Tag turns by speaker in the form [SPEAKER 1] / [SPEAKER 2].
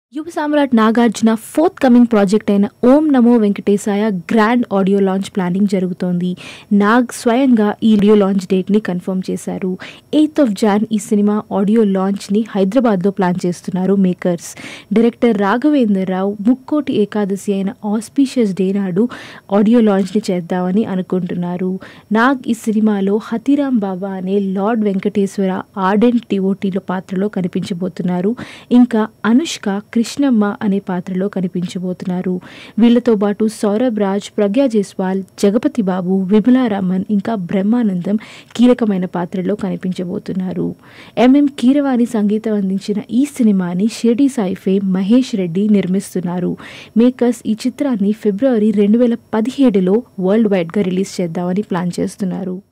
[SPEAKER 1] Yuvasamrat Nagarjuna forthcoming project అయిన Om Namo Venkatesaya grand audio launch planning జరుగుతోంది. నాగ్ స్వయంగా ఈ ఆడియో లాంచ్ డేట్ని కన్ఫర్మ్ చేశారు. 8th of Jan ఈ సినిమా ఆడియో లాంచ్ని హైదరాబాద్లో ప్లాన్ చేస్తున్నారు మేకర్స్. డైరెక్టర్ రాఘవేంద్ర రావు ముక్కోటి ఏకాదశి అయిన ఆస్పీషియస్ డే నాడు ఆడియో లాంచ్ని చేద్దామని అనుకుంటున్నారు. నాగ్ ఈ సినిమాలో హథిరాం బాబా అనే లార్డ్ వెంకటేశ్వర ఆర్డెంట్ డివోటీల పాత్రలో కనిపించబోతున్నారు. ఇంకా అనుష్క కృష్ణమ్మ అనే పాత్రలో కనిపించబోతున్నారు. వీళ్లతో పాటు సౌరభ్ రాజ్, ప్రగ్యా జైస్వాల్, జగపతి బాబు, విమలా రమన్ ఇంకా బ్రహ్మానందం కీలకమైన పాత్రలో కనిపించబోతున్నారు. M కీరవాణి సంగీతం అందించిన ఈ సినిమాని షిర్డి సాయి ఫేమ్ మహేష్ రెడ్డి నిర్మిస్తున్నారు. మేకర్స్ ఈ చిత్రాన్ని February 2017లో వరల్డ్ వైడ్గా రిలీజ్ చేద్దామని ప్లాన్ చేస్తున్నారు.